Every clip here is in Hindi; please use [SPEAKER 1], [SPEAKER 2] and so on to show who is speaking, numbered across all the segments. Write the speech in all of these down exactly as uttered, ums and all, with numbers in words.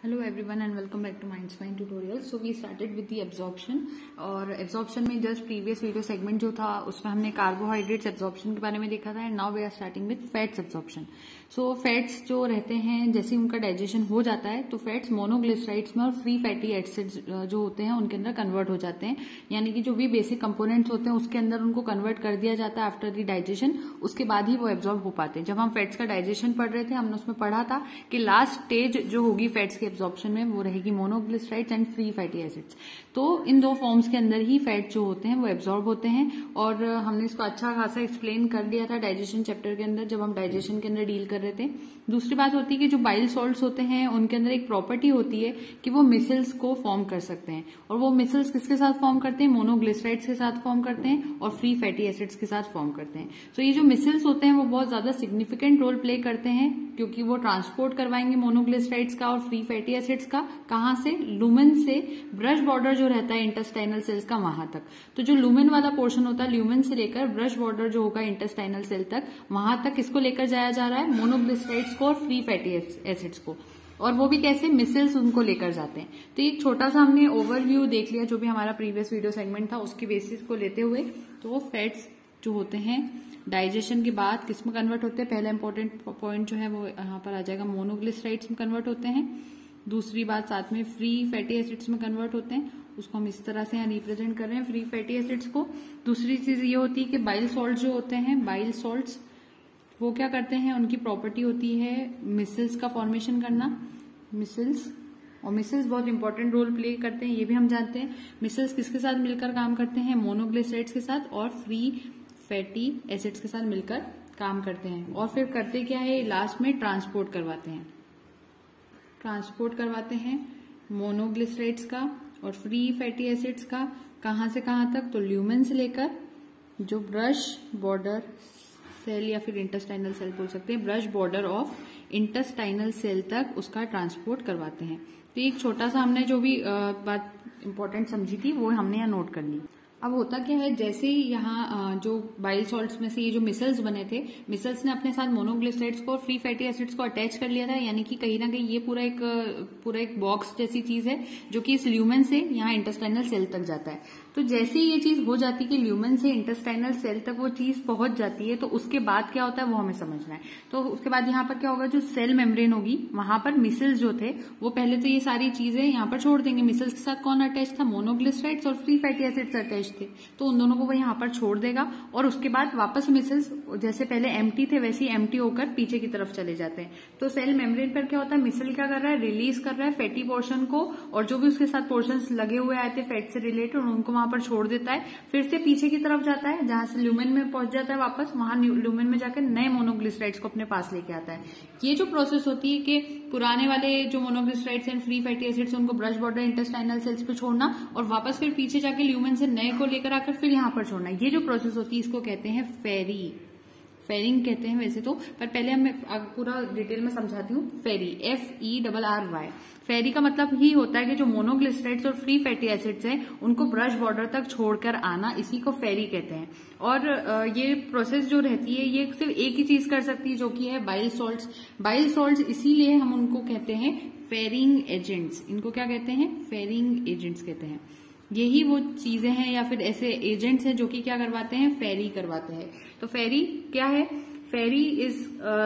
[SPEAKER 1] Hello everyone and welcome back to Mind Spine tutorial. So we started with the absorption और एब्जॉर्प्शन में जस्ट प्रीवियस वीडियो सेगमेंट जो था उसमें हमने कार्बोहाइड्रेट्स एब्जॉर्प्शन के बारे में देखा था and now we are starting with fats absorption. So fats जो रहते हैं जैसे उनका डाइजेशन हो जाता है तो फैट्स मोनोग्लिसराइड्स में और फ्री फैटी एसिड्स जो होते हैं उनके अंदर कन्वर्ट हो जाते हैं, यानी कि जो भी बेसिक कंपोनेंट्स होते हैं उसके अंदर उनको कन्वर्ट कर दिया जाता है आफ्टर द डाइजेशन। उसके बाद ही वो एब्जॉर्ब हो पाते हैं। जब हम फैट्स का डाइजेशन पढ़ रहे थे हमने उसमें पढ़ा था कि लास्ट स्टेज जो होगी फैट्स के एब्जॉर्प्शन में वो रहेगी monoglycerides and free fatty acids. तो इन दो फॉर्म्स के अंदर ही फैट जो होते हैं वो एब्जॉर्ब होते हैं और हमने इसको अच्छा खासा एक्सप्लेन कर दिया था डाइजेशन चैप्टर के अंदर जब हम डाइजेशन के अंदर डील कर रहे थे। दूसरी बात होती है कि जो बाइल सॉल्ट्स होते हैं उनके अंदर एक प्रॉपर्टी होती है कि वो मिसल्स को फॉर्म कर सकते हैं और वो मिसल्स किसके साथ फॉर्म करते हैं, मोनोग्लिसराइड्स के साथ फॉर्म करते हैं और फ्री फैटी एसिड्स के साथ फॉर्म करते हैं। तो ये जो मिसल्स होते हैं वो बहुत ज्यादा सिग्निफिकेंट रोल प्ले करते हैं क्योंकि वो ट्रांसपोर्ट करवाएंगे मोनोग्लिसराइड्स का और फ्री फैटी एसिड्स का कहां से, लुमेन से ब्रश बॉर्डर जो रहता है इंटेस्टाइनल सेल्स का वहां तक। तो जो लुमेन वाला पोर्शन होता है ल्यूमेन से लेकर ब्रश बॉर्डर जो होगा इंटेस्टाइनल सेल तक, वहां तक किसको लेकर जाया जा रहा है, मोनोग्लिसराइड्स को और फ्री फैटी एसिड्स को, और वो भी कैसे, मिसल्स उनको लेकर जाते हैं। तो एक छोटा सा हमने ओवरव्यू देख लिया जो भी हमारा प्रीवियस वीडियो सेगमेंट था उसकी बेसिस को लेते हुए। तो वो फैट्स जो होते हैं डाइजेशन के बाद किस में कन्वर्ट होते हैं, पहला इंपॉर्टेंट पॉइंट जो है वो यहाँ पर आ जाएगा, मोनोग्लिसराइड्स में कन्वर्ट होते हैं। दूसरी बात साथ में फ्री फैटी एसिड्स में कन्वर्ट होते हैं, उसको हम इस तरह से यहाँ रिप्रेजेंट कर रहे हैं फ्री फैटी एसिड्स को। दूसरी चीज ये होती है कि बाइल सॉल्ट जो होते हैं, बाइल सॉल्ट्स वो क्या करते हैं, उनकी प्रॉपर्टी होती है मिसल्स का फॉर्मेशन करना, मिसल्स, और मिसल्स बहुत इंपॉर्टेंट रोल प्ले करते हैं ये भी हम जानते हैं। मिसल्स किसके साथ मिलकर काम करते हैं, मोनोग्लिसराइड्स के साथ और फ्री फैटी एसिड्स के साथ मिलकर काम करते हैं। और फिर करते क्या है, लास्ट में ट्रांसपोर्ट करवाते हैं, ट्रांसपोर्ट करवाते हैं मोनोग्लिसराइड्स का और फ्री फैटी एसिड्स का कहां से कहां तक, तो ल्यूमेन से लेकर जो ब्रश बॉर्डर सेल या फिर इंटेस्टाइनल सेल बोल सकते हैं, brush border of intestinal cell तक उसका ट्रांसपोर्ट करवाते हैं। तो एक छोटा सा हमने जो भी बात इंपॉर्टेंट समझी थी वो हमने यहाँ नोट कर ली। अब होता क्या है, जैसे ही यहाँ जो बाइल सॉल्ट्स में से ये जो मिसल्स बने थे, मिसल्स ने अपने साथ मोनोग्लिसराइड्स को और फ्री फैटी एसिड्स को अटैच कर लिया था, यानी कि कहीं ना कहीं ये पूरा एक पूरा एक बॉक्स जैसी चीज है जो कि इस ल्यूमेन से यहाँ इंटेस्टाइनल सेल तक जाता है। तो जैसे ही ये चीज हो जाती है कि ल्यूमेन से इंटेस्टाइनल सेल तक वो चीज पहुंच जाती है तो उसके बाद क्या होता है वो हमें समझना है। तो उसके बाद यहाँ पर क्या होगा, जो सेल मेम्ब्रेन होगी वहां पर मिसल्स जो थे वो पहले तो ये सारी चीजें यहाँ पर छोड़ देंगे। मिसल्स के साथ कौन अटैच था, मोनोग्लिसराइड्स और फ्री फैटी एसिड्स अटैच थे, तो उन दोनों को वो यहाँ पर छोड़ देगा और उसके बाद वापस मिसल्स जैसे पहले एम्प्टी थे वैसे ही एम्प्टी होकर पीछे की तरफ चले जाते हैं। तो सेल मेम्ब्रेन पर क्या होता है, मिसल क्या कर रहा है, रिलीज कर रहा है फैटी पोर्शन को और जो भी उसके साथ पोर्शन लगे हुए आए थे फैट से रिलेटेड उनको वहां पर छोड़ देता है, फिर से पीछे की तरफ जाता है जहां से ल्यूमेन में पहुंच जाता है वापस, वहां ल्यूमेन में जाकर नए मोनोग्लिसराइड्स को अपने पास लेके आता है। ये जो प्रोसेस होती है कि पुराने वाले जो monoglycerides and free fatty acids उनको ब्रश बॉर्डर इंटेस्टाइनल सेल्स पे छोड़ना और वापस फिर पीछे जाके ल्यूमेन से नए को लेकर आकर फिर यहाँ पर छोड़ना, ये जो प्रोसेस होती है इसको कहते हैं फेरी, फेरिंग कहते हैं वैसे तो, पर पहले हम पूरा डिटेल में समझाती हूँ। Ferry, F E double R Y, ferry का मतलब ही होता है कि जो मोनोग्लिसराइड्स और फ्री फैटी एसिड्स हैं उनको ब्रश बॉर्डर तक छोड़कर आना, इसी को फेरी कहते हैं। और ये प्रोसेस जो रहती है ये सिर्फ एक ही चीज कर सकती है जो कि है बाइल सॉल्ट्स। बाइल सॉल्ट्स इसीलिए हम उनको कहते हैं फेरिंग एजेंट्स, इनको क्या कहते हैं, फेरिंग एजेंट्स कहते हैं। यही वो चीजें हैं या फिर ऐसे एजेंट्स हैं जो कि क्या करवाते हैं, फेरी करवाते हैं। तो फेरी क्या है, ferry is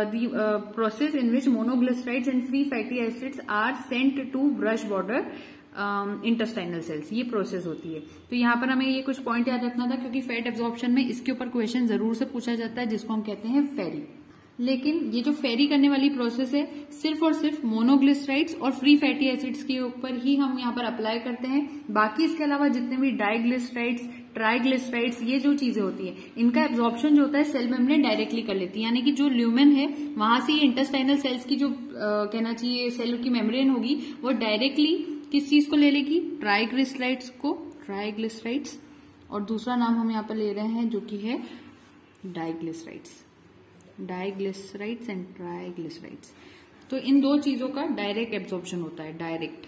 [SPEAKER 1] the process in which monoglycerides and free fatty acids are sent to brush border intestinal cells, ये प्रोसेस होती है। तो यहाँ पर हमें ये कुछ पॉइंट याद रखना था क्योंकि फैट एब्जॉर्प्शन में इसके ऊपर क्वेश्चन जरूर से पूछा जाता है जिसको हम कहते हैं फेरी। लेकिन ये जो फेरी करने वाली प्रोसेस है सिर्फ और सिर्फ मोनोग्लिसराइड्स और फ्री फैटी एसिड्स के ऊपर ही हम यहाँ पर अप्लाई करते हैं। बाकी इसके अलावा जितने भी डाइग्लिसराइड्स, ट्राइग्लिसराइड्स, ये जो चीजें होती है इनका एब्जॉर्प्शन जो होता है सेल मेम्ब्रेन डायरेक्टली कर लेती है, यानी कि जो ल्यूमेन है वहां से ये इंटेस्टाइनल सेल्स की जो आ, कहना चाहिए सेल की मेम्ब्रेन होगी वो डायरेक्टली किस चीज को ले लेगी, ट्राइग्लिसराइड्स को, ट्राइग्लिसराइड्स, और दूसरा नाम हम यहाँ पर ले रहे हैं जो कि है डाइग्लिसराइड्स, डाइग्लिसराइड्स एंड ट्राइग्लिसराइड्स। तो इन दो चीजों का डायरेक्ट एब्जॉर्प्शन होता है, डायरेक्ट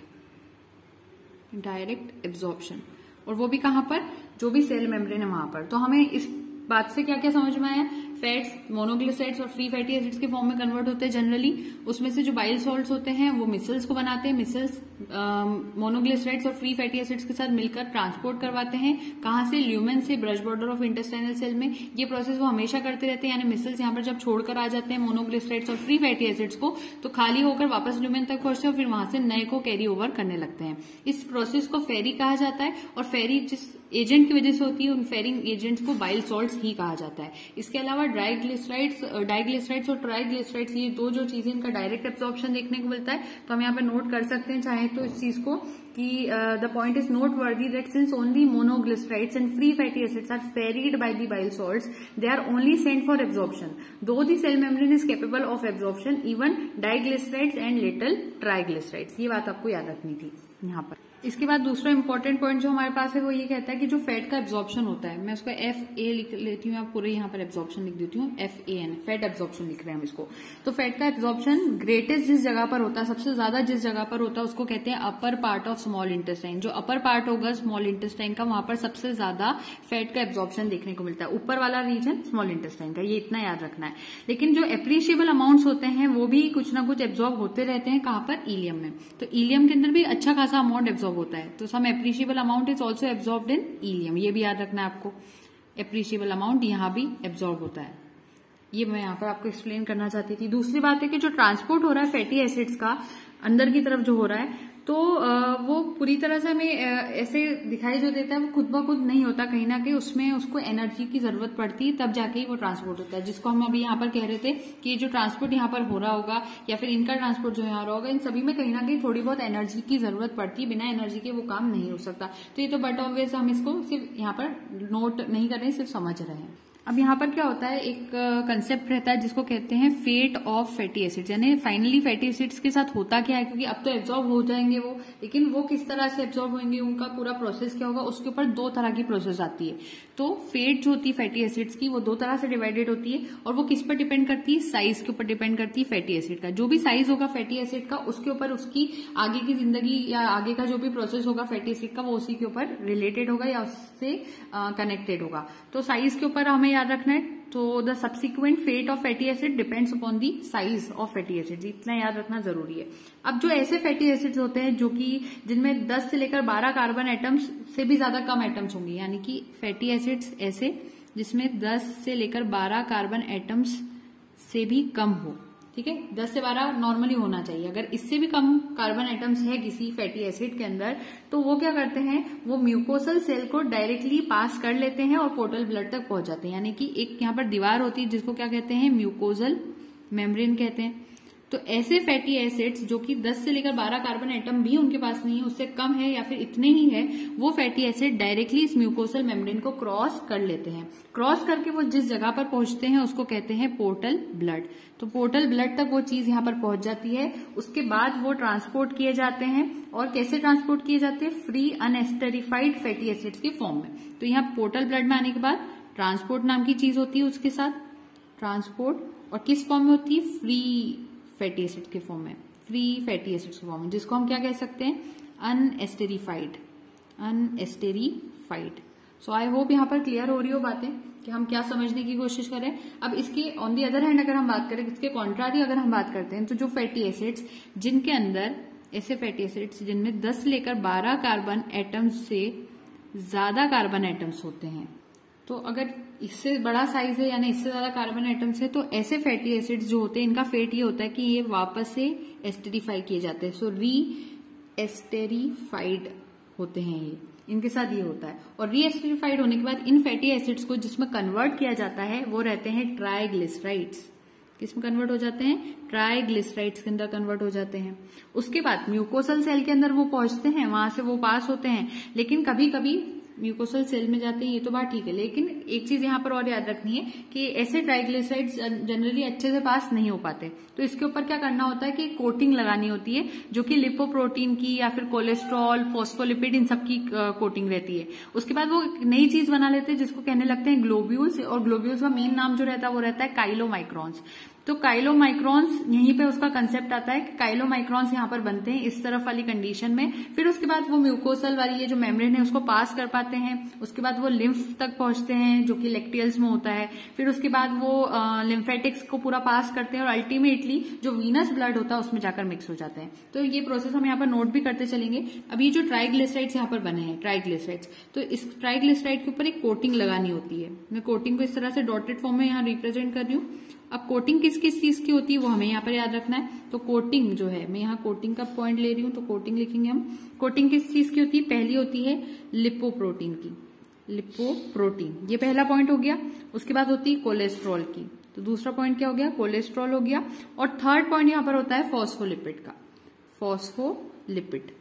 [SPEAKER 1] डायरेक्ट एब्जॉर्प्शन, और वो भी कहां पर, जो भी सेल मेम्ब्रेन है वहां पर। तो हमें इस बात से क्या क्या समझ में आया, फैट्स मोनोग्लिसराइड्स और फ्री फैटी एसिड्स के फॉर्म में कन्वर्ट होते हैं जनरली। उसमें से जो बाइल सॉल्ट्स होते हैं वो मिसल्स को बनाते हैं, मिसल्स मोनोग्लिसराइड्स और फ्री फैटी एसिड्स के साथ मिलकर ट्रांसपोर्ट करवाते हैं। कहां से? ल्यूमेन से brush border of intestinal cell में। ये प्रोसेस वो हमेशा करते रहते हैं, यानी मिसल्स यहाँ पर जब छोड़कर आ जाते हैं मोनोग्लिसराइड्स और फ्री फैटी एसिड्स को, तो खाली होकर वापस ल्यूमेन तक पहुंचते हैं और फिर वहां से नए को कैरी ओवर करने लगते हैं। इस प्रोसेस को फेरी कहा जाता है और फेरी जिस एजेंट की वजह से होती है उन फेरिंग एजेंट्स को बाइल सॉल्ट्स ही कहा जाता है। इसके अलावा डाइग्लिसराइड्स डाइग्लिसराइड्स और ट्राइग्लिसराइड्स, ये दो जो चीजें इनका डायरेक्ट एब्जॉर्प्शन देखने को मिलता है, तो हम यहाँ पे नोट कर सकते हैं चाहे तो इस चीज को कि the point is noteworthy that since only monoglycerides and free fatty acids are ferried by the bile salts, they are only sent for absorption though the cell membrane is capable of absorption even diglycerides and little triglycerides. ये बात आपको याद रखनी थी यहाँ पर। इसके बाद दूसरा इंपॉर्टेंट पॉइंट जो हमारे पास है वो ये कहता है कि जो फैट का एब्जॉर्प्शन होता है, मैं उसको एफ ए लिख लेती हूँ, आप पूरे यहाँ पर एब्जॉर्प्शन लिख देती हूँ, F A N, fat absorption लिख रहे हैं हम इसको। तो फैट का एब्जॉर्प्शन ग्रेटेस्ट जिस जगह पर होता है, सबसे ज्यादा जिस जगह पर होता है, उसको कहते हैं upper part of small intestine. जो अपर पार्ट होगा स्मॉल इंटेस्टाइन का, वहां पर सबसे ज्यादा फैट का एब्जॉर्प्शन देखने को मिलता है। ऊपर वाला रीजन स्मॉल इंटेस्टाइन का, ये इतना याद रखना है। लेकिन जो एप्रिशिएबल अमाउंट्स होते हैं वो भी कुछ ना कुछ एब्जॉर्ब होते रहते हैं। कहां पर? इलियम में। तो इलियम के अंदर भी अच्छा खासा अमाउंट एब्जॉर्ब होता है। तो some appreciable amount is also absorbed in ileum, ये भी याद रखना है आपको। एप्रिशिएबल अमाउंट यहां भी एब्जॉर्ब होता है, ये मैं यहाँ पर आपको एक्सप्लेन करना चाहती थी। दूसरी बात है कि जो ट्रांसपोर्ट हो रहा है फैटी एसिड्स का अंदर की तरफ जो हो रहा है, तो वो पूरी तरह से हमें ऐसे दिखाई जो देता है वो खुद ब खुद नहीं होता, कहीं ना कहीं उसमें उसको एनर्जी की जरूरत पड़ती है, तब जाके ही वो ट्रांसपोर्ट होता है। जिसको हम अभी यहाँ पर कह रहे थे कि जो ट्रांसपोर्ट यहाँ पर हो रहा होगा या फिर इनका ट्रांसपोर्ट जो यहाँ हो रहा होगा, इन सभी में कहीं ना कहीं थोड़ी बहुत एनर्जी की जरूरत पड़ती है। बिना एनर्जी के वो काम नहीं हो सकता। तो ये तो बट ऑब्वियस हम इसको सिर्फ यहाँ पर नोट नहीं कर रहे, सिर्फ समझ रहे हैं। अब यहाँ पर क्या होता है, एक कंसेप्ट रहता है जिसको कहते हैं फेट ऑफ फैटी एसिड्स, यानी फाइनली फैटी एसिड्स के साथ होता क्या है, क्योंकि अब तो एब्जॉर्ब हो जाएंगे वो, लेकिन वो किस तरह से एब्जॉर्ब होंगे, उनका पूरा प्रोसेस क्या होगा, उसके ऊपर दो तरह की प्रोसेस आती है। तो फेट जो होती है फैटी एसिड्स की, वो दो तरह से डिवाइडेड होती है और वो किस पर डिपेंड करती है? साइज के ऊपर डिपेंड करती है फैटी एसिड का। जो भी साइज होगा फैटी एसिड का, उसके ऊपर उसकी आगे की जिंदगी या आगे का जो भी प्रोसेस होगा फैटी एसिड का, वो उसी के ऊपर रिलेटेड होगा या उससे कनेक्टेड होगा। तो साइज के ऊपर हमें याद रखना है। तो the subsequent fate of fatty acid depends upon the size of fatty acid, इतना याद रखना जरूरी है। अब जो ऐसे फैटी एसिड्स होते हैं जो कि जिनमें दस से लेकर बारह कार्बन एटम्स से भी ज्यादा कम एटम्स होंगे, यानी कि फैटी एसिड्स ऐसे जिसमें दस से लेकर बारह कार्बन एटम्स से भी कम हो, ठीक है, दस से बारह नॉर्मली होना चाहिए। अगर इससे भी कम कार्बन एटम्स है किसी फैटी एसिड के अंदर, तो वो क्या करते हैं, वो म्यूकोसल सेल को डायरेक्टली पास कर लेते हैं और पोर्टल ब्लड तक पहुंच जाते हैं। यानी कि एक यहाँ पर दीवार होती है जिसको क्या कहते हैं, म्यूकोजल मेम्ब्रेन कहते हैं। तो ऐसे फैटी एसिड्स जो कि दस से लेकर बारह कार्बन एटम भी उनके पास नहीं है, उससे कम है या फिर इतने ही है, वो फैटी एसिड डायरेक्टली इस म्यूकोसल मेम्ब्रेन को क्रॉस कर लेते हैं। क्रॉस करके वो जिस जगह पर पहुंचते हैं उसको कहते हैं पोर्टल ब्लड। तो पोर्टल ब्लड तक वो चीज यहाँ पर पहुंच जाती है। उसके बाद वो ट्रांसपोर्ट किए जाते हैं। और कैसे ट्रांसपोर्ट किए जाते हैं? फ्री अनएस्टेरिफाइड फैटी एसिड्स के फॉर्म में। तो यहाँ पोर्टल ब्लड में आने के बाद ट्रांसपोर्ट नाम की चीज होती है उसके साथ, ट्रांसपोर्ट, और किस फॉर्म में होती है? फ्री फैटी एसिड के फॉर्म में, फ्री फैटी एसिड्स के फॉर्म में, जिसको हम क्या कह सकते हैं? अनएस्टेरिफाइड, अनएस्टेरिफाइड। सो आई होप यहाँ पर क्लियर हो रही हो बातें कि हम क्या समझने की कोशिश करें। अब इसके ऑन दी अदर हैंड अगर हम बात करें, इसके कॉन्ट्रारी अगर हम बात करते हैं, तो जो फैटी एसिड्स जिनके अंदर, ऐसे फैटी एसिड्स जिनमें दस लेकर बारह कार्बन एटम्स से ज्यादा कार्बन एटम्स होते हैं, तो अगर इससे बड़ा साइज है यानी इससे ज्यादा कार्बन एटम्स है, तो ऐसे फैटी एसिड्स जो होते हैं इनका फेट ये होता है कि ये वापस से एस्टेरिफाई किए जाते हैं। सो री एस्टेरिफाइड होते हैं ये, इनके साथ ये होता है। और री एस्टेरिफाइड होने के बाद इन फैटी एसिड्स को जिसमें कन्वर्ट किया जाता है वो रहते हैं ट्राइग्लिसराइड्स। किसमें कन्वर्ट हो जाते हैं? ट्राइग्लिसराइड्स के अंदर कन्वर्ट हो जाते हैं। उसके बाद म्यूकोसल सेल के अंदर वो पहुंचते हैं, वहां से वो पास होते हैं। लेकिन कभी कभी म्यूकोसल सेल में जाते हैं, ये तो बात ठीक है, लेकिन एक चीज यहाँ पर और याद रखनी है कि ऐसे ट्राइग्लिसराइड्स जनरली अच्छे से पास नहीं हो पाते। तो इसके ऊपर क्या करना होता है कि कोटिंग लगानी होती है, जो कि लिपोप्रोटीन की या फिर कोलेस्ट्रॉल, फॉस्फोलिपिड, इन सब की कोटिंग रहती है। उसके बाद वो नई चीज बना लेते हैं जिसको कहने लगते हैं ग्लोब्यूल्स। और ग्लोब्यूल्स का मेन नाम जो रहता है वो रहता है काइलोमाइक्रॉन्स। तो काइलोमाइक्रॉन्स यहीं पे उसका कंसेप्ट आता है कि काइलोमाइक्रॉन्स यहाँ पर बनते हैं इस तरफ वाली कंडीशन में। फिर उसके बाद वो म्यूकोसल वाली ये जो मेम्ब्रेन है उसको पास कर पाते हैं। उसके बाद वो लिम्फ तक पहुंचते हैं जो कि लेक्टियल्स में होता है। फिर उसके बाद वो लिम्फेटिक्स को पूरा पास करते हैं और अल्टीमेटली जो वीनस ब्लड होता है उसमें जाकर मिक्स हो जाते हैं। तो ये प्रोसेस हम यहाँ पर नोट भी करते चलेंगे। अब ये जो ट्राइग्लिसराइड्स यहाँ पर बने हैं ट्राइग्लिसराइड्स, तो इस ट्राइग्लिसराइड के ऊपर एक कोटिंग लगानी होती है। मैं कोटिंग को इस तरह से डॉटेड फॉर्म में यहाँ रिप्रेजेंट कर रही हूँ। अब कोटिंग किस किस चीज की होती है वो हमें यहाँ पर याद रखना है। तो कोटिंग जो है, मैं यहाँ कोटिंग का पॉइंट ले रही हूँ, तो कोटिंग लिखेंगे हम। कोटिंग किस चीज की होती है? पहली होती है लिपोप्रोटीन की, लिपोप्रोटीन, ये पहला पॉइंट हो गया। उसके बाद होती है कोलेस्ट्रॉल की, तो दूसरा पॉइंट क्या हो गया? कोलेस्ट्रॉल हो गया। और थर्ड पॉइंट यहाँ पर होता है फॉस्फोलिपिड का, फॉस्फोलिपिड।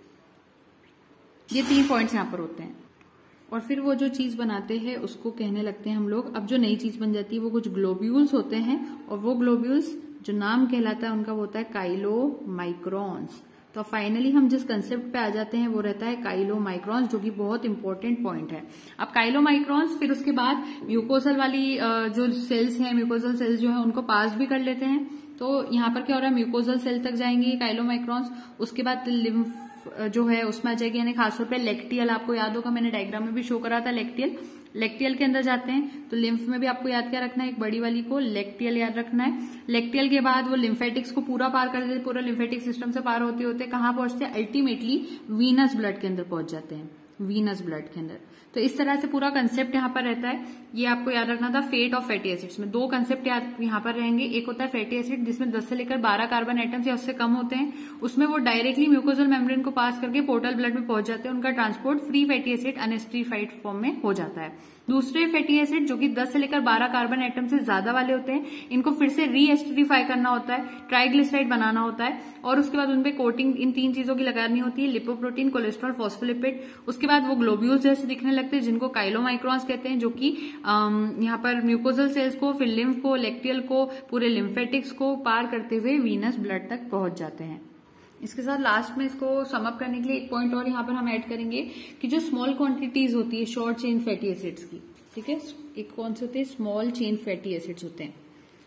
[SPEAKER 1] ये तीन पॉइंट्स यहाँ पर होते हैं। और फिर वो जो चीज बनाते हैं उसको कहने लगते हैं हम लोग। अब जो नई चीज बन जाती है वो कुछ ग्लोब्यूल्स होते हैं, और वो ग्लोब्यूल्स जो नाम कहलाता है उनका वो होता है काइलोमाइक्रॉन्स। तो फाइनली हम जिस कंसेप्ट पे आ जाते हैं वो रहता है काइलोमाइक्रॉन्स, जो कि बहुत इंपॉर्टेंट पॉइंट है। अब काइलोमाइक्रॉन्स फिर उसके बाद म्यूकोसल वाली जो सेल्स हैं, म्यूकोसल सेल्स जो है उनको पास भी कर लेते हैं। तो यहाँ पर क्या हो रहा है? म्यूकोसल सेल तक जाएंगे काइलोमाइक्रॉन्स। उसके बाद लिम्फ जो है उसमें आ जाएगी, यानी खासतौर पे लेक्टियल, आपको याद होगा मैंने डायग्राम में भी शो करा था लेक्टियल। लेक्टियल के अंदर जाते हैं तो लिम्फ में भी आपको याद क्या रखना है? एक बड़ी वाली को लेक्टियल याद रखना है। लेक्टियल के बाद वो लिम्फेटिक्स को पूरा पार कर देते, पूरा लिम्फेटिक सिस्टम से पार होते होते कहाँ पहुंचते हैं? अल्टीमेटली वीनस ब्लड के अंदर पहुंच जाते हैं, वीनस ब्लड के अंदर। तो इस तरह से पूरा कंसेप्ट यहाँ पर रहता है। ये आपको याद रखना था। फेट ऑफ फैटी एसिड्स में दो कंसेप्ट यहाँ पर रहेंगे। एक होता है फैटी एसिड जिसमें दस से लेकर बारह कार्बन एटम्स या उससे कम होते हैं, उसमें वो डायरेक्टली म्यूकोसल मेम्ब्रेन को पास करके पोर्टल ब्लड में पहुंच जाते हैं। उनका transport free fatty acid unesterified form में हो जाता है। दूसरे फैटी एसिड जो कि दस से लेकर बारह कार्बन एटम से ज्यादा वाले होते हैं, इनको फिर से रीएस्टरीफाई करना होता है, ट्राइग्लिसराइड बनाना होता है, और उसके बाद उनपे कोटिंग इन तीन चीजों की लगानी होती है, लिपोप्रोटीन, कोलेस्ट्रॉल, फॉस्फोलिपिड। उसके बाद वो ग्लोब्यूल्स जैसे दिखने लगते हैं जिनको काइलोमाइक्रॉन्स कहते हैं, जो कि यहाँ पर म्यूकोसल सेल्स को, फिर लिम्फ को, लेक्टियल को, पूरे लिम्फेटिक्स को पार करते हुए वीनस ब्लड तक पहुंच जाते हैं। इसके साथ लास्ट में इसको समअप करने के लिए एक पॉइंट और यहाँ पर हम ऐड करेंगे कि जो स्मॉल क्वांटिटीज होती है शॉर्ट चेन फैटी एसिड्स की, ठीक है, एक कौन से होते हैं? स्मॉल चेन फैटी एसिड्स होते हैं,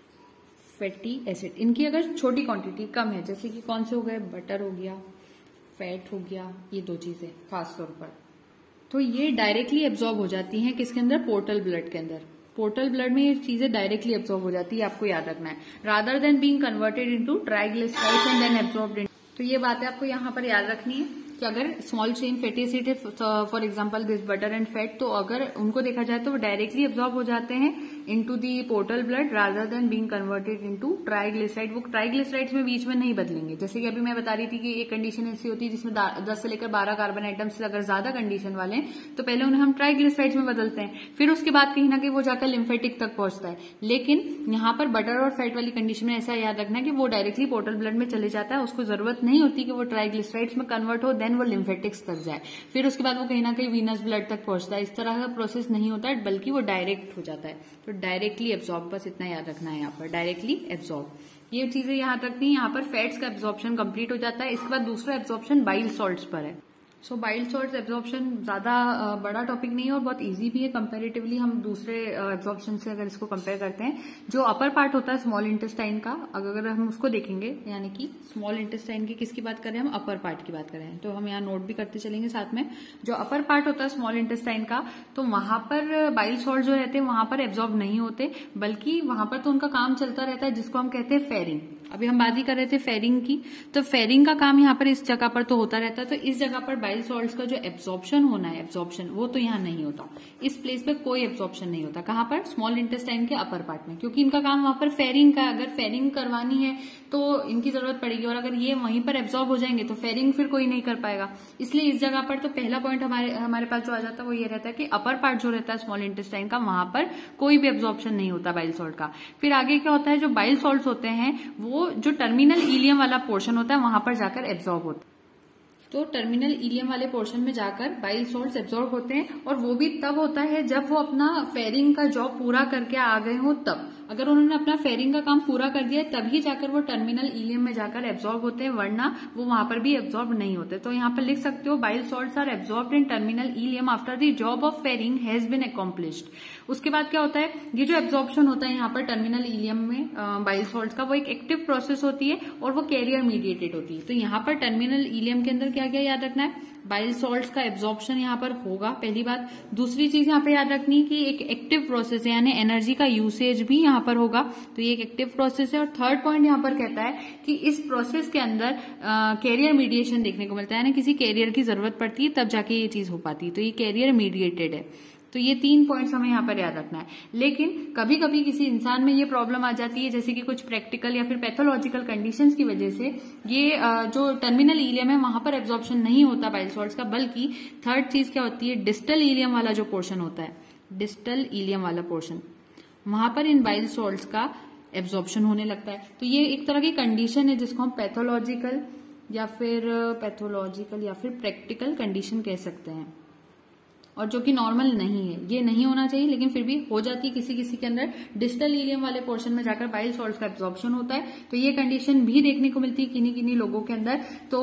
[SPEAKER 1] फैटी एसिड। इनकी अगर छोटी क्वांटिटी कम है, जैसे कि कौन से हो गए? बटर हो गया, फैट हो गया, ये दो चीजें खास तौर पर, तो ये डायरेक्टली एब्जॉर्ब हो जाती हैं किसके अंदर? पोर्टल ब्लड के अंदर। पोर्टल ब्लड में ये चीजें डायरेक्टली एब्जॉर्ब हो जाती है, आपको याद रखना है, rather than being converted into triglycerides and then absorbed in. तो ये बातें आपको यहाँ पर याद रखनी है कि अगर स्मॉल चेन फैटी एसिड है, for example this butter and fat, तो अगर उनको देखा जाए तो वो डायरेक्टली एब्जॉर्ब हो जाते हैं into the portal blood rather than being converted into triglyceride. वो ट्राइग्लिसराइड्स में बीच में नहीं बदलेंगे। जैसे कि अभी मैं बता रही थी कि एक कंडीशन ऐसी होती है जिसमें दस से लेकर बारह कार्बन आइटम्स से अगर ज्यादा कंडीशन वाले हैं तो पहले उन्हें हम ट्राइग्लिसराइड्स में बदलते हैं, फिर उसके बाद कहीं ना कहीं वो जाकर लिम्फेटिक तक पहुंचता है। लेकिन यहाँ पर बटर और फैट वाली कंडीशन में ऐसा याद रखना है कि वो डायरेक्टली पोर्टल ब्लड में चले जाता है, उसको जरूरत नहीं होती कि वो ट्राइग्लिसराइड्स में कन्वर्ट हो देन वो लिम्फेटिक्स तक जाए, फिर उसके बाद वो कहीं ना कहीं वीनस ब्लड तक पहुंचता है। इस तरह का प्रोसेस नहीं होता है, बल्कि वो डायरेक्ट हो जाता है। तो डायरेक्टली एब्जॉर्ब, बस इतना याद रखना है यहाँ पर, डायरेक्टली एब्जॉर्ब। ये चीजें याद रखनी है। यहाँ पर फैट्स का एब्जॉर्प्शन कंप्लीट हो जाता है। इसके बाद दूसरा एब्जॉर्प्शन बाइल सॉल्ट्स पर है। सो बाइल सॉल्ट्स एब्जॉर्प्शन ज्यादा बड़ा टॉपिक नहीं है और बहुत इजी भी है कंपैरेटिवली। हम दूसरे एब्जॉर्प्शन से अगर इसको कंपेयर करते हैं, जो अपर पार्ट होता है स्मॉल इंटेस्टाइन का, अगर हम उसको देखेंगे, यानी कि स्मॉल इंटेस्टाइन की किसकी बात कर रहे हैं? हम अपर पार्ट की बात कर रहे हैं, तो हम यहाँ नोट भी करते चलेंगे साथ में। जो अपर पार्ट होता है स्मॉल इंटेस्टाइन का, तो वहां पर बाइल सॉल्ट जो रहते हैं वहां पर एब्जॉर्ब नहीं होते, बल्कि वहां पर तो उनका काम चलता रहता है जिसको हम कहते हैं फेरिंग। अभी हम बात ही कर रहे थे फेरिंग की, तो फेरिंग का काम यहाँ पर इस जगह पर तो होता रहता है। तो इस जगह पर बाइल सॉल्ट्स का जो एब्जॉर्प्शन होना है, एब्जॉर्प्शन वो तो यहाँ नहीं होता। इस प्लेस पे कोई एब्जॉर्प्शन नहीं होता। कहाँ पर? स्मॉल इंटेस्टाइन के अपर पार्ट में, क्योंकि इनका काम वहां पर फेरिंग का, अगर फेरिंग करवानी है तो इनकी जरूरत पड़ेगी, और अगर ये वहीं पर एब्जॉर्ब हो जाएंगे तो फेरिंग फिर कोई नहीं कर पाएगा। इसलिए इस जगह पर तो पहला पॉइंट हमारे हमारे पास जो आ जाता है वो ये रहता है कि अपर पार्ट जो रहता है स्मॉल इंटेस्टाइन का, वहां पर कोई भी एब्जॉर्प्शन नहीं होता बाइल सॉल्ट का। फिर आगे क्या होता है? जो बाइल सॉल्ट्स होते हैं वो जो टर्मिनल इलियम वाला पोर्शन होता है वहां पर जाकर एब्जॉर्ब होता है। तो टर्मिनल इलियम वाले पोर्शन में जाकर बाइल सॉल्ट्स एब्जॉर्ब होते हैं, और वो भी तब होता है जब वो अपना फेरिंग का जॉब पूरा करके आ गए हो तब। अगर उन्होंने अपना फेरिंग का काम पूरा कर दिया तभी जाकर वो टर्मिनल इलियम में जाकर एब्जॉर्ब होते हैं, वरना वो वहां पर भी एब्जॉर्ब नहीं होते। तो यहाँ पर लिख सकते हो bile salts are absorbed in terminal ileum after the job of ferrying has been accomplished. उसके बाद क्या होता है, ये जो एब्जॉर्प्शन होता है यहाँ पर टर्मिनल इलियम में बाइल सॉल्ट्स का, वो एक एक्टिव प्रोसेस होती है और वो कैरियर मीडिएटेड होती है। तो यहाँ पर टर्मिनल इलियम के अंदर क्या क्या याद रखना है, बाइल सॉल्ट्स का एब्जॉर्प्शन यहाँ पर होगा, पहली बात। दूसरी चीज यहाँ पे याद रखनी है कि एक एक्टिव प्रोसेस है, यानी एनर्जी का यूसेज भी यहाँ पर होगा, तो ये एक एक्टिव प्रोसेस है। और थर्ड पॉइंट यहाँ पर कहता है कि इस प्रोसेस के अंदर कैरियर मीडिएशन देखने को मिलता है, यानी किसी कैरियर की जरूरत पड़ती है तब जाके ये चीज हो पाती है, तो ये कैरियर मीडिएटेड है। तो ये तीन पॉइंट्स हमें यहाँ पर याद रखना है। लेकिन कभी कभी किसी इंसान में ये प्रॉब्लम आ जाती है, जैसे कि कुछ प्रैक्टिकल या फिर पैथोलॉजिकल कंडीशंस की वजह से ये जो टर्मिनल इलियम है वहां पर एब्जॉर्प्शन नहीं होता बाइल सॉल्ट्स का, बल्कि थर्ड चीज क्या होती है, डिस्टल इलियम वाला जो पोर्शन होता है, डिस्टल इलियम वाला पोर्शन, वहां पर इन बाइल सॉल्ट्स का एब्जॉर्प्शन होने लगता है। तो ये एक तरह की कंडीशन है जिसको हम पैथोलॉजिकल या फिर पैथोलॉजिकल या फिर प्रैक्टिकल कंडीशन कह सकते हैं, और जो कि नॉर्मल नहीं है, ये नहीं होना चाहिए, लेकिन फिर भी हो जाती है किसी किसी के अंदर। डिस्टल इलियम वाले पोर्शन में जाकर बाइल सॉल्ट्स का एब्जॉर्प्शन होता है, तो ये कंडीशन भी देखने को मिलती है किन्हीं किन्हीं लोगों के अंदर। तो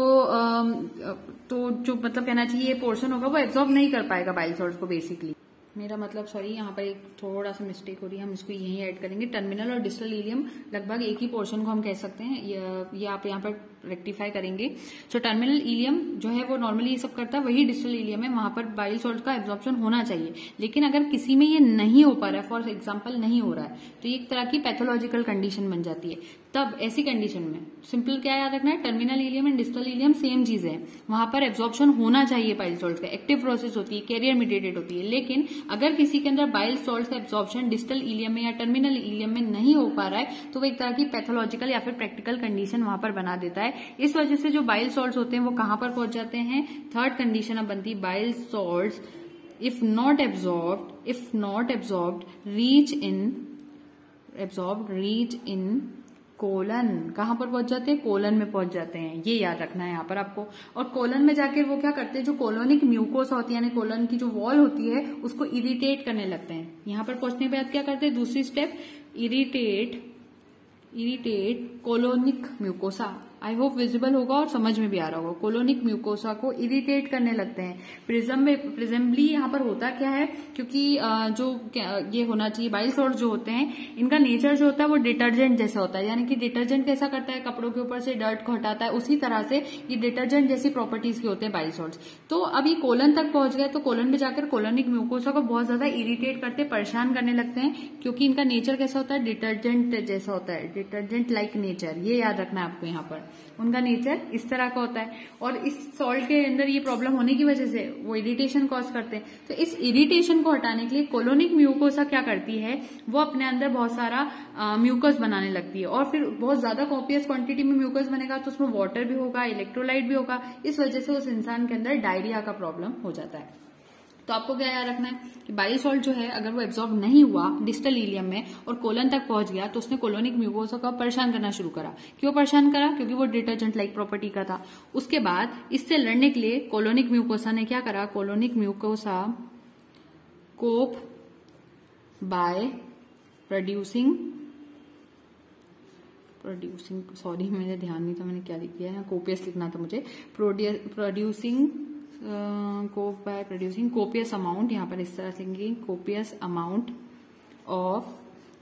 [SPEAKER 1] तो जो मतलब कहना चाहिए ये पोर्शन होगा वो एब्जॉर्ब नहीं कर पाएगा बाइल सॉल्ट्स को बेसिकली। मेरा मतलब सॉरी, यहाँ पर एक थोड़ा सा मिस्टेक हो रही है, हम इसको यहीं ऐड करेंगे। टर्मिनल और डिस्टल इलियम लगभग एक ही पोर्शन को हम कह सकते हैं, ये, ये आप यहाँ पर रेक्टिफाई करेंगे। सो टर्मिनल इलियम जो है वो नॉर्मली ये सब करता है, वही डिस्टल इलियम है, वहां पर बाइल सॉल्ट का एब्जॉर्प्शन होना चाहिए। लेकिन अगर किसी में ये नहीं हो पा रहा है, फॉर एग्जाम्पल नहीं हो रहा है, तो ये एक तरह की पैथोलॉजिकल कंडीशन बन जाती है। तब ऐसी कंडीशन में सिंपल क्या याद रखना है, terminal ileum and distal ileum same चीज है, वहां पर एब्जॉर्प्शन होना चाहिए बाइल सॉल्ट्स का, एक्टिव प्रोसेस होती है, कैरियर मीडिएटेड होती है। लेकिन अगर किसी के अंदर बाइल सॉल्ट्स का एब्जॉर्प्शन डिस्टल इलियम में या टर्मिनल इलियम में नहीं हो पा रहा है, तो वो एक तरह की पैथोलॉजिकल या फिर प्रैक्टिकल कंडीशन वहां पर बना देता है। इस वजह से जो बाइल सॉल्ट्स होते हैं वो कहां पर पहुंच जाते हैं, थर्ड कंडीशन अब बनती है, bile salts if not absorbed if not absorbed reach in absorbed reach in colon. कहां पर पहुंच जाते हैं, कोलन में पहुंच जाते हैं, ये याद रखना है यहाँ पर आपको। और कोलन में जाकर वो क्या करते हैं, जो कोलोनिक म्यूकोसा होती है, यानी कोलन की जो वॉल होती है, उसको इरिटेट करने लगते हैं। यहाँ पर पहुंचने के बाद क्या करते हैं, दूसरी step, irritate irritate colonic mucosa. I hope visible होगा और समझ में भी आ रहा होगा। कोलोनिक म्यूकोसा को इरिटेट करने लगते हैं। प्रिज्म में प्रिजम्बली यहाँ पर होता क्या है, क्योंकि जो ये होना चाहिए, बाइल सॉल्ट जो होते हैं इनका नेचर जो होता है वो डिटर्जेंट जैसा होता है, यानी कि डिटर्जेंट कैसा करता है, कपड़ों के ऊपर से डर्ट को हटाता है, उसी तरह से ये डिटर्जेंट जैसी प्रॉपर्टीज के होते हैं बाइल सॉल्ट्स। तो अभी कोलन तक पहुंच गए, तो कोलन में जाकर कोलोनिक म्यूकोसा को बहुत ज्यादा इरिटेट करते, परेशान करने लगते हैं, क्योंकि इनका नेचर कैसा होता है, डिटर्जेंट जैसा होता है, डिटर्जेंट लाइक नेचर, ये याद रखना है आपको। यहाँ पर उनका नेचर इस तरह का होता है, और इस सॉल्ट के अंदर ये प्रॉब्लम होने की वजह से वो इरिटेशन कॉज करते हैं। तो इस इरिटेशन को हटाने के लिए कोलोनिक म्यूकोसा क्या करती है, वो अपने अंदर बहुत सारा म्यूकस बनाने लगती है, और फिर बहुत ज्यादा कॉपियस क्वांटिटी में म्यूकस बनेगा तो उसमें वाटर भी होगा, इलेक्ट्रोलाइट भी होगा, इस वजह से उस इंसान के अंदर डायरिया का प्रॉब्लम हो जाता है। तो आपको क्या याद रखना है कि बाइल सॉल्ट जो है अगर वो एब्जॉर्ब नहीं हुआ डिस्टल इलियम में और कोलन तक पहुंच गया, तो उसने कोलोनिक म्यूकोसा को परेशान करना शुरू करा। क्यों परेशान करा, क्योंकि वो डिटर्जेंट लाइक प्रॉपर्टी का था। उसके बाद इससे लड़ने के लिए कोलोनिक म्यूकोसा ने क्या करा, colonic mucosa cope by producing producing sorry मेरे ध्यान नहीं था, मैंने क्या लिख दिया है, कोपियस लिखना था मुझे, producing cope by producing copious amount, यहाँ पर इस तरह से लिखेंगे, copious amount of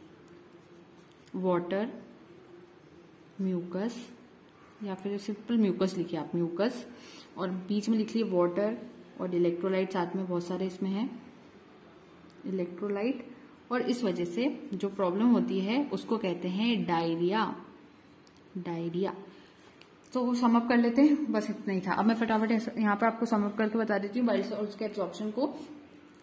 [SPEAKER 1] water mucus, या फिर सिंपल म्यूकस लिखिए आप, म्यूकस, और बीच में लिख लिए वाटर और इलेक्ट्रोलाइट साथ में बहुत सारे इसमें है इलेक्ट्रोलाइट, और इस वजह से जो प्रॉब्लम होती है उसको कहते हैं डायरिया। डायरिया तो वो समअप कर लेते हैं, बस इतना ही था। अब मैं फटाफट यहाँ पर आपको समअप करके बता देती हूँ बाइल सॉल्ट्स के एब्जॉर्प्शन को।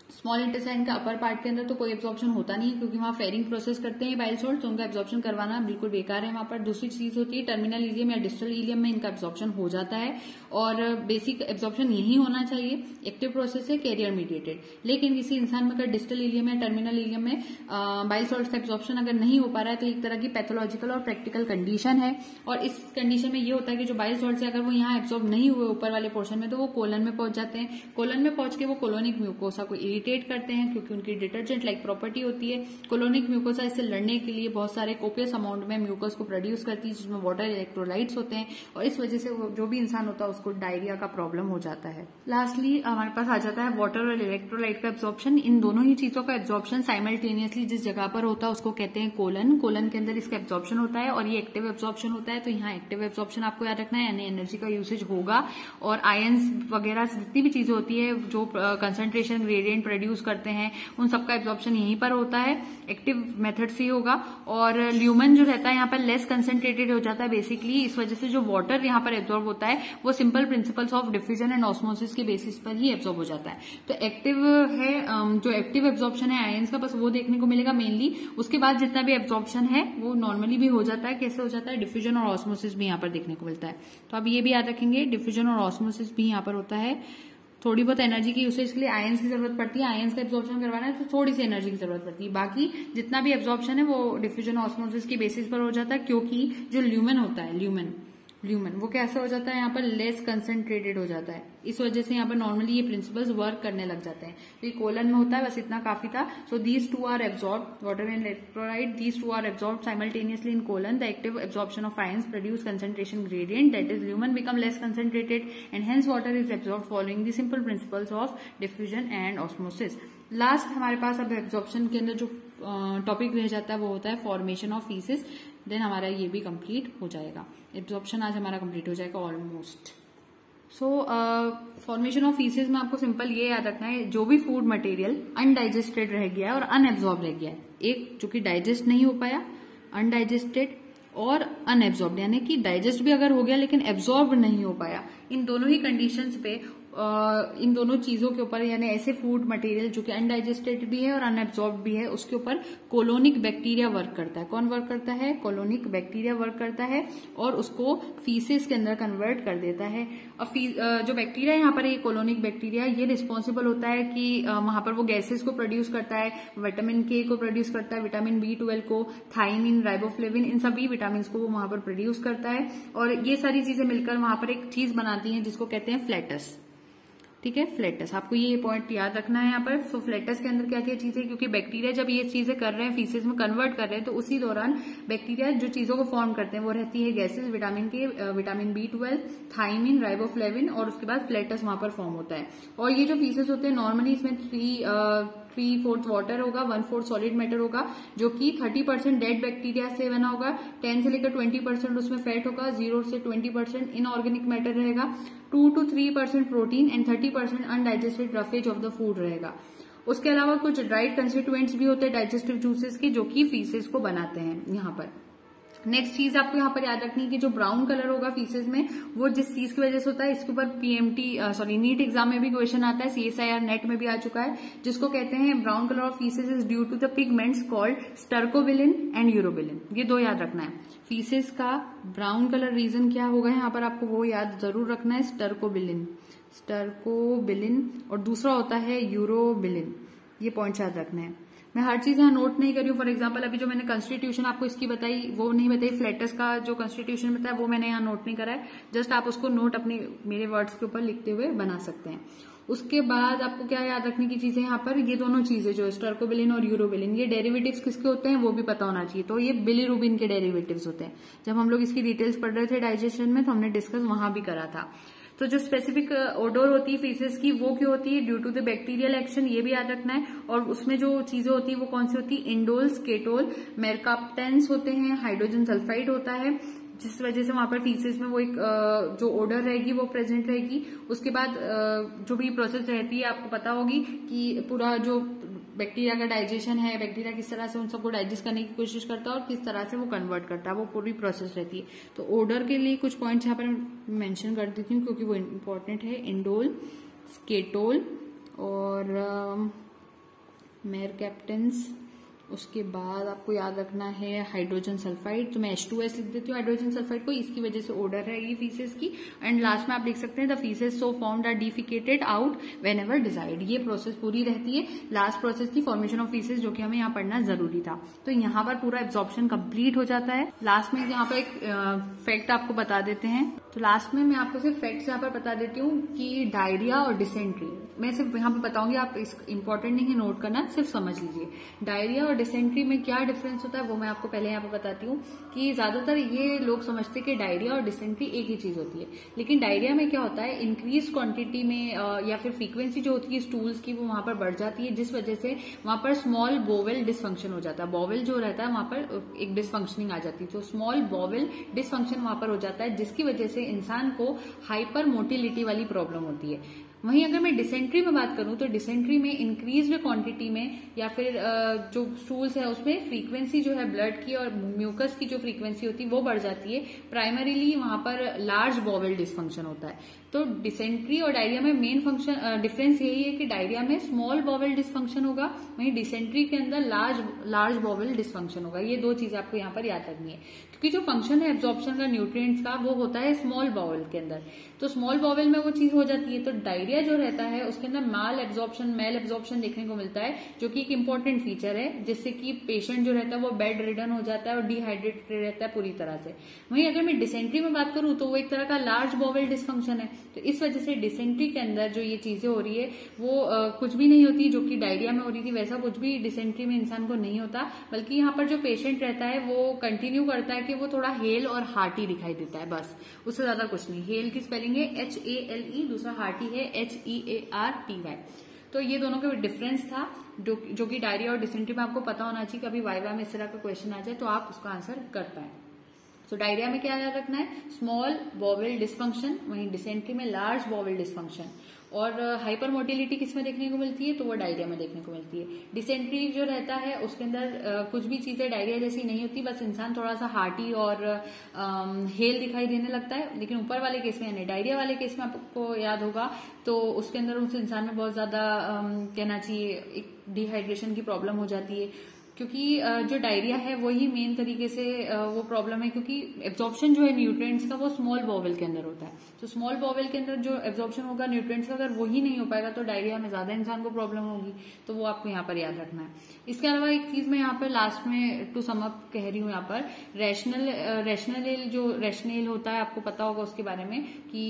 [SPEAKER 1] स्मॉल इंटेस्टाइन का अपर पार्ट के अंदर तो कोई एब्जॉर्प्शन होता नहीं है, क्योंकि वहां फेरिंग प्रोसेस करते हैं बाइल सॉल्ट, तो उनका एब्जॉर्प्शन करवाना बिल्कुल बेकार है वहां पर। दूसरी चीज होती है टर्मिनल इलियम या डिस्टल इलियम में इनका एब्जॉर्प्शन हो जाता है, और बेसिक एब्जॉर्प्शन यही होना चाहिए। एक्टिव प्रोसेस है, कैरियर मीडिएटेड। लेकिन किसी इंसान में अगर डिस्टल इलियम या टर्मिनल इलियम में बाइल सॉल्ट का एब्जॉर्प्शन अगर नहीं हो पा रहा है, तो एक तरह की पैथोलॉजिकल और प्रैक्टिकल कंडीशन है। और इस कंडीशन में ये होता है कि जो बाइल सॉल्ट से अगर वो यहाँ एब्जॉर्ब नहीं हुए ऊपर वाले पोर्शन में, तो वो कोलन में पहुंच जाते हैं। कोलन में पहुंच के वो कोलोनिक म्यूकोसा को इरिटेट करते हैं, क्योंकि उनकी डिटर्जेंट लाइक प्रॉपर्टी होती है। कोलोनिक म्यूकोसा इससे लड़ने के लिए बहुत सारे कोपियस अमाउंट में म्यूकस को प्रोड्यूस करती है, जिसमें वाटर इलेक्ट्रोलाइट्स होते हैं, और इस वजह से जो भी इंसान होता है उसको डायरिया का प्रॉब्लम हो जाता है। लास्टली हमारे पास आ जाता है वाटर और इलेक्ट्रोलाइट का एब्जॉर्प्शन। इन दोनों ही चीजों का एब्जॉर्प्शन साइमल्टेनियसली जिस जगह पर होता है उसको कहते हैं कोलन। कोलन के अंदर इसका एब्जॉर्प्शन होता है, और ये एक्टिव एब्जॉर्प्शन होता है। तो यहाँ एक्टिव एब्जॉर्प्शन आपको याद रखना है, यानी एनर्जी का यूसेज होगा, और आयंस वगैरह जितनी भी चीजें होती है जो कंसंट्रेशन ग्रेडियंट प्रोड्यूस करते हैं, उन सबका एब्जॉर्प्शन यहीं पर होता है, एक्टिव मेथड से होगा। और ल्यूमेन जो रहता है यहाँ पर लेस कंसंट्रेटेड हो जाता है बेसिकली, इस वजह से जो वाटर यहाँ पर एब्जॉर्ब होता है वो simple principles of diffusion and osmosis के बेसिस पर ही एब्जॉर्ब हो जाता है। तो एक्टिव है, जो एक्टिव एब्जॉर्प्शन है आयंस का, बस वो देखने को मिलेगा मेनली। उसके बाद जितना भी एब्जॉर्प्शन है वो नॉर्मली भी हो जाता है। कैसे हो जाता है? डिफ्यूजन और ऑस्मोसिस भी यहाँ पर देखने को मिलता है। तो आप ये भी याद रखेंगे, डिफ्यूजन और ऑस्मोसिस भी यहाँ पर होता है। थोड़ी बहुत एनर्जी की यूसेज के लिए आयंस की जरूरत पड़ती है, आयंस का एब्जॉर्प्शन करवाना है तो थोड़ी सी एनर्जी की जरूरत पड़ती है। बाकी जितना भी एब्जॉर्प्शन है वो डिफ्यूजन ऑस्मोसिस की बेसिस पर हो जाता है, क्योंकि जो ल्यूमेन होता है, ल्यूमेन ल्यूमेन वो कैसा हो जाता है यहाँ पर? लेस कंसंट्रेटेड हो जाता है। इस वजह से यहाँ पर नॉर्मली ये प्रिंसिपल्स वर्क करने लग जाते हैं। तो ये कोलन में होता है, बस इतना काफी था। So these two are absorb, water and electrolyte, these two are absorb simultaneously in colon. The active absorption of ions produce concentration gradient, that is lumen become less concentrated and hence water is absorb following the simple principles of diffusion and osmosis. Last हमारे पास अब एब्जॉर्प्शन के अंदर जो टॉपिक रह जाता है वो होता है फॉर्मेशन ऑफ फीसेस। देन हमारा ये भी कंप्लीट हो जाएगा, एब्जॉर्प्शन आज हमारा कंप्लीट हो जाएगा almost. So formation of faeces में आपको सिंपल ये याद रखना है, जो भी फूड मटेरियल अनडाइजेस्टेड रह गया है और अनएब्जॉर्ब रह गया है, एक जो कि डाइजेस्ट नहीं हो पाया, अनडाइजेस्टेड और अनएब्जॉर्ब, यानी कि डाइजेस्ट भी अगर हो गया लेकिन एब्जॉर्ब नहीं हो पाया, इन दोनों ही कंडीशंस पे Uh, इन दोनों चीजों के ऊपर, यानी ऐसे फूड मटेरियल जो कि अनडाइजेस्टेड भी है और अनएब्जॉर्ब भी है, उसके ऊपर कोलोनिक बैक्टीरिया वर्क करता है। कौन वर्क करता है? कोलोनिक बैक्टीरिया वर्क करता है और उसको फीसेस के अंदर कन्वर्ट कर देता है। और जो बैक्टीरिया यहाँ पर है, कोलोनिक बैक्टीरिया, ये रिस्पॉन्सिबल होता है कि वहां पर वो गैसेस को प्रोड्यूस करता है, विटामिन के को प्रोड्यूस करता है, विटामिन बी ट्वेल्व को, थाइमिन, राइबोफ्लेविन, इन सभी विटामिन को वो वहां पर प्रोड्यूस करता है। और ये सारी चीजें मिलकर वहां पर एक चीज बनाती हैं जिसको कहते हैं फ्लेटस। ठीक है, फ्लेटस, आपको ये पॉइंट याद रखना है यहाँ पर। सो फ्लेटस के अंदर क्या क्या चीजें, क्योंकि बैक्टीरिया जब ये चीजें कर रहे हैं, फीसेस में कन्वर्ट कर रहे हैं, तो उसी दौरान बैक्टीरिया जो चीजों को फॉर्म करते हैं वो रहती है gases, vitamin K, vitamin B twelve, thiamine, riboflavin, और उसके बाद फ्लेटस वहां पर फॉर्म होता है। और ये जो फीसेस होते हैं नॉर्मली इसमें थ्री थ्री फोर्थ वाटर होगा, वन फोर्थ सॉलिड मैटर होगा, जो कि थर्टी परसेंट डेड बैक्टीरिया से बना होगा, टेन से लेकर ट्वेंटी परसेंट उसमें फैट होगा, जीरो से ट्वेंटी परसेंट इनऑर्गेनिक मैटर रहेगा, two to three percent protein and thirty percent undigested roughage of the food रहेगा। उसके अलावा कुछ ड्राइड कंस्टिट्यूएंट्स भी होते हैं डाइजेस्टिव जूसेस के, जो कि फीसेस को बनाते हैं यहाँ पर। नेक्स्ट चीज आपको यहाँ पर याद रखनी है कि जो ब्राउन कलर होगा फीसेस में, वो जिस चीज की वजह से होता है, इसके ऊपर पीएमटी सॉरी नीट एग्जाम में भी क्वेश्चन आता है, सीएसआईआर नेट में भी आ चुका है, जिसको कहते हैं brown colour of faeces is due to the pigments called stercobilin and urobilin. ये दो याद रखना है। फीसेस का ब्राउन कलर रीजन क्या होगा यहाँ पर आपको वो याद जरूर रखना है, स्टर्कोबिलिन, स्टर्कोबिलिन, और दूसरा होता है यूरोबिलिन। ये पॉइंट याद रखना है। मैं हर चीज यहाँ नोट नहीं करी हूँ। फॉर एग्जाम्पल अभी जो मैंने कंस्टिट्यूशन आपको इसकी बताई वो नहीं बताई, फ्लेटस का जो कंस्टिट्यूशन बताया वो मैंने यहाँ नोट नहीं करा है, जस्ट आप उसको नोट अपने मेरे वर्ड्स के ऊपर लिखते हुए बना सकते हैं। उसके बाद आपको क्या याद रखने की चीजें यहाँ पर, ये दोनों चीजें जो स्टर्कोबिलिन और यूरोबिलिन, ये डेरिवेटिव्स किसके होते हैं वो भी पता होना चाहिए। तो ये बिलीरुबिन के डेरिवेटिव्स होते हैं। जब हम लोग इसकी डिटेल्स पढ़ रहे थे डाइजेशन में, तो हमने डिस्कस वहां भी करा था। तो जो स्पेसिफिक ओडोर होती है फीसेस की, वो क्यों होती है? Due to the bacterial action, ये भी याद रखना है। और उसमें जो चीजें होती है वो कौन सी होती है? इंडोल्स, केटोल, मेरकाप्टेंस होते हैं, हाइड्रोजन सल्फाइड होता है, जिस वजह से वहां पर फीसेस में वो एक जो ओडर रहेगी वो प्रेजेंट रहेगी। उसके बाद जो भी प्रोसेस रहती है आपको पता होगी कि पूरा जो बैक्टीरिया का डाइजेशन है, बैक्टीरिया किस तरह से उन सबको डाइजेस्ट करने की कोशिश करता है और किस तरह से वो कन्वर्ट करता है, वो पूरी प्रोसेस रहती है। तो ओडर के लिए कुछ पॉइंट्स यहाँ पर मेंशन कर देती हूँ क्योंकि वो इम्पोर्टेंट है। इंडोल, केटोल और मेरकैप्टेंस। उसके बाद आपको याद रखना है हाइड्रोजन सल्फाइड, तो मैं एच टू एस लिख देती हूँ हाइड्रोजन सल्फाइड को, इसकी वजह से ऑर्डर है ये फीसेस की। एंड लास्ट में आप लिख सकते हैं the faeces so formed are defecated out whenever desired. ये प्रोसेस पूरी रहती है। लास्ट प्रोसेस थी फॉर्मेशन ऑफ फीसेस, जो कि हमें यहाँ पढ़ना जरूरी था। तो यहाँ पर पूरा एब्जॉर्प्शन कंप्लीट हो जाता है। लास्ट में यहाँ पर एक फैक्ट आपको बता देते हैं। तो लास्ट में मैं आपको सिर्फ फैक्ट्स यहाँ पर बता देती हूँ कि डायरिया और डिसेंट्री, मैं सिर्फ यहाँ पे बताऊंगी, आप इस इंपॉर्टेंट नहीं है नोट करना, सिर्फ समझ लीजिए। डायरिया और डिसेंट्री में क्या डिफरेंस होता है वो मैं आपको पहले यहाँ पे बताती हूँ। कि ज्यादातर ये लोग समझते हैं कि डायरिया और डिसेंट्री एक ही चीज होती है, लेकिन डायरिया में क्या होता है, इंक्रीज क्वांटिटी में या फिर फ्रीक्वेंसी जो होती है स्टूल्स की वो वहां पर बढ़ जाती है, जिस वजह से वहां पर स्मॉल बोवेल डिसफंक्शन हो जाता है। बोवेल जो रहता है वहां पर एक डिसफंक्शनिंग आ जाती है, तो स्मॉल बोवेल डिसफंक्शन वहां पर हो जाता है, जिसकी वजह से इंसान को हाइपर मोटिलिटी वाली प्रॉब्लम होती है। वहीं अगर मैं डिसेंट्री में बात करूं तो डिसेंट्री में इंक्रीज क्वांटिटी में या फिर जो स्टूल्स है उसमें फ्रीक्वेंसी जो है ब्लड की और म्यूकस की जो फ्रीक्वेंसी होती है वो बढ़ जाती है। प्राइमरीली वहां पर लार्ज बॉवेल डिसफंक्शन होता है। तो डिसेंट्री और डायरिया में मेन फंक्शन डिफरेंस यही है कि डायरिया में स्मॉल बॉवेल डिसफंक्शन होगा, वहीं डिसेंट्री के अंदर लार्ज लार्ज बॉवेल डिसफंक्शन होगा। ये दो चीजें आपको यहाँ पर याद रखनी है, क्योंकि जो फंक्शन है एब्जॉर्प्शन का न्यूट्रिएंट्स का वो होता है स्मॉल बॉवेल के अंदर। तो स्मॉल बॉवेल में वो चीज हो जाती है। तो डायरिया जो रहता है उसके अंदर माल एब्जॉर्प्शन मेल एब्जॉर्प्शन देखने को मिलता है, जो कि एक इंपॉर्टेंट फीचर है, जिससे कि पेशेंट जो रहता है वो बेड रिडन हो जाता है और डिहाइड्रेटेड रहता है पूरी तरह से। वहीं अगर मैं डिसेंट्री में बात करूं तो वो एक तरह का लार्ज बॉवेल डिसफंक्शन है। तो इस वजह से डिसेंट्री के अंदर जो ये चीजें हो रही है वो आ, कुछ भी नहीं होती जो कि डायरिया में हो रही थी, वैसा कुछ भी डिसेंट्री में इंसान को नहीं होता। बल्कि यहाँ पर जो पेशेंट रहता है वो कंटिन्यू करता है कि वो थोड़ा हेल और हार्टी दिखाई देता है, बस उससे ज्यादा कुछ नहीं। हेल की स्पेलिंग है एच ए एल ई, दूसरा हार्टी है H E A R T Y. तो ये दोनों का डिफरेंस था जो जो कि डायरिया और डिसेंट्री में आपको पता होना चाहिए। कभी वाइवा में इस तरह का क्वेश्चन आ जाए तो आप उसका आंसर कर पाए। तो डायरिया में क्या याद रखना है, स्मॉल बॉवेल डिसफंक्शन, वहीं डिसेंट्री में लार्ज बॉवेल डिसफंक्शन। और हाइपर मोटिलिटी किसमें देखने को मिलती है, तो वो डायरिया में देखने को मिलती है। डिसेंट्री जो रहता है उसके अंदर कुछ भी चीजें डायरिया जैसी नहीं होती, बस इंसान थोड़ा सा हार्टी और आम, हेल दिखाई देने लगता है। लेकिन ऊपर वाले केस में यानी डायरिया वाले केस में आपको याद होगा तो उसके अंदर उस इंसान में बहुत ज्यादा कहना चाहिए एक डिहाइड्रेशन की प्रॉब्लम हो जाती है, क्योंकि जो डायरिया है वही मेन तरीके से वो प्रॉब्लम है, क्योंकि एब्जॉर्प्शन जो है न्यूट्रिएंट्स का वो स्मॉल बॉवेल के अंदर होता है। तो स्मॉल बॉवेल के अंदर जो एब्जॉर्प्शन होगा न्यूट्रिएंट्स का, अगर वही नहीं हो पाएगा तो डायरिया में ज्यादा इंसान को प्रॉब्लम होगी। तो वो आपको यहाँ पर याद रखना है। इसके अलावा एक चीज मैं यहाँ पर लास्ट में टू सम अप कह रही हूँ, यहाँ पर रैशनल रैशनल जो रैशनल होता है आपको पता होगा उसके बारे में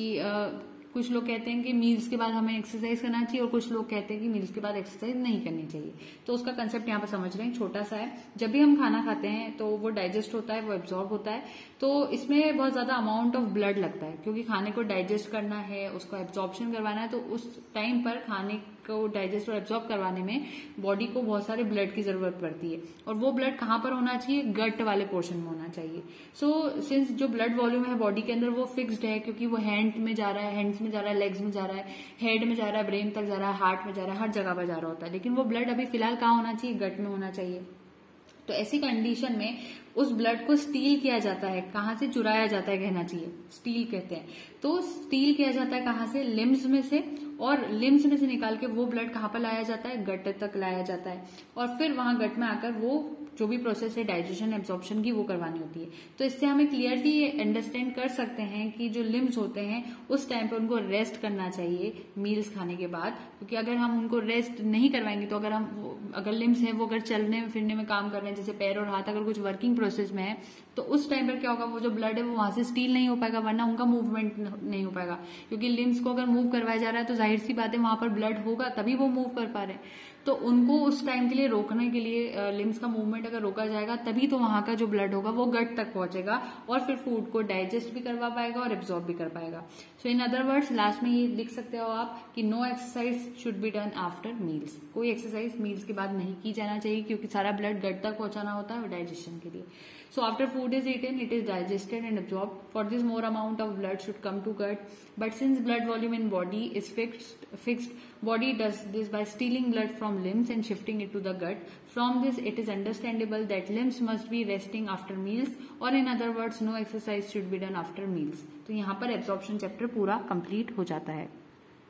[SPEAKER 1] कि कुछ लोग कहते हैं कि मील्स के बाद हमें एक्सरसाइज करना चाहिए और कुछ लोग कहते हैं कि मील्स के बाद एक्सरसाइज नहीं करनी चाहिए। तो उसका कंसेप्ट यहाँ पर समझ रहे हैं, छोटा सा है। जब भी हम खाना खाते हैं तो वो डाइजेस्ट होता है, वो एब्जॉर्ब होता है, तो इसमें बहुत ज्यादा अमाउंट ऑफ ब्लड लगता है, क्योंकि खाने को डाइजेस्ट करना है, उसको एब्जॉर्प्शन करवाना है। तो उस टाइम पर खाने को डाइजेस्ट और एब्जॉर्ब करवाने में बॉडी को बहुत सारे ब्लड की जरूरत पड़ती है। और वो ब्लड कहाँ पर होना चाहिए, गट वाले पोर्शन में होना चाहिए। सो so, सिंस जो ब्लड वॉल्यूम है बॉडी के अंदर वो फिक्स्ड है, क्योंकि वो हैंड में जा रहा है, हैंड्स में जा रहा है, लेग्स में जा रहा है, हेड में जा रहा है, ब्रेन तक जा रहा है, हार्ट में जा रहा है, हर जगह पर जा रहा होता है। लेकिन वो ब्लड अभी फिलहाल कहाँ होना चाहिए, गट में होना चाहिए। तो ऐसी कंडीशन में उस ब्लड को स्टील किया जाता है, कहाँ से चुराया जाता है कहना चाहिए, स्टील कहते हैं। तो स्टील किया जाता है कहाँ से, लिम्स में से, और लिम्स में से निकाल के वो ब्लड कहाँ पर लाया जाता है, गट तक लाया जाता है। और फिर वहां गट में आकर वो जो भी प्रोसेस है डाइजेशन एब्जॉर्प्शन की वो करवानी होती है। तो इससे हमें क्लियरली अंडरस्टैंड कर सकते हैं कि जो लिम्स होते हैं उस टाइम पे उनको रेस्ट करना चाहिए मील्स खाने के बाद, क्योंकि अगर हम उनको रेस्ट नहीं करवाएंगे तो अगर हम अगर लिम्स है वो अगर चलने फिरने में काम कर रहे हैं, जैसे पैर और हाथ अगर कुछ वर्किंग प्रोसेस में है, तो उस टाइम पर क्या होगा, वो जो ब्लड है वो वहां से स्टील नहीं हो पाएगा, वरना उनका मूवमेंट नहीं हो पाएगा। क्योंकि लिम्स को अगर मूव करवाया जा रहा है तो जाहिर सी बात है वहां पर ब्लड होगा तभी वो मूव कर पा रहे हैं। तो उनको उस टाइम के लिए रोकने के लिए लिम्स का मूवमेंट अगर रोका जाएगा तभी तो वहां का जो ब्लड होगा वो गट तक पहुंचेगा और फिर फूड को डाइजेस्ट भी करवा पाएगा और एब्जॉर्ब भी कर पाएगा। So in other words last में ये लिख सकते हो आप कि no exercise should be done after meals. कोई एक्सरसाइज मील्स के बाद नहीं की जाना चाहिए, क्योंकि सारा ब्लड गट तक पहुंचाना होता है डाइजेशन के लिए। So after food is eaten, it is digested and absorbed. For this, more amount of blood should come to gut. But since blood volume in body is fixed, fixed, body does this by stealing blood from limbs and shifting it to the gut. From this, it is understandable that limbs must be resting after meals, or in other words, no exercise should be done after meals. तो यहाँ पर absorption chapter पूरा complete हो जाता है।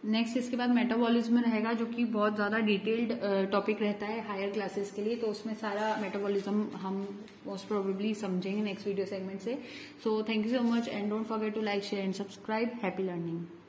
[SPEAKER 1] नेक्स्ट इसके बाद मेटाबॉलिज्म रहेगा, जो कि बहुत ज्यादा डिटेल्ड टॉपिक रहता है हायर क्लासेस के लिए, तो उसमें सारा मेटाबॉलिज्म हम मोस्ट प्रोबेबली समझेंगे नेक्स्ट वीडियो सेगमेंट से. So thank you so much and don't forget to like share and subscribe. Happy learning.